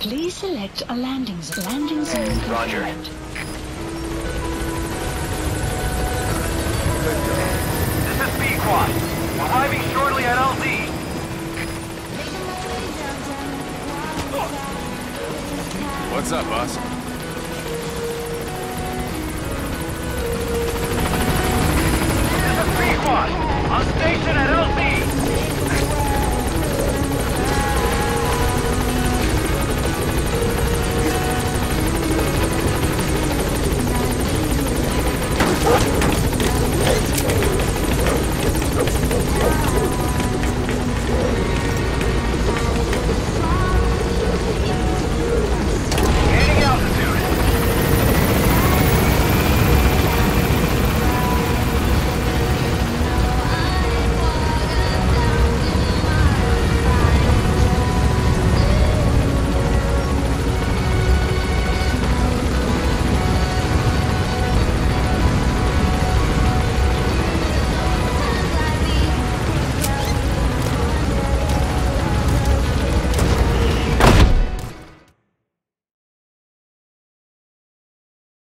Please select a landing zone. Landing zone Roger. confirmed. This is B-Quad. Arriving shortly at LZ. What's up, boss?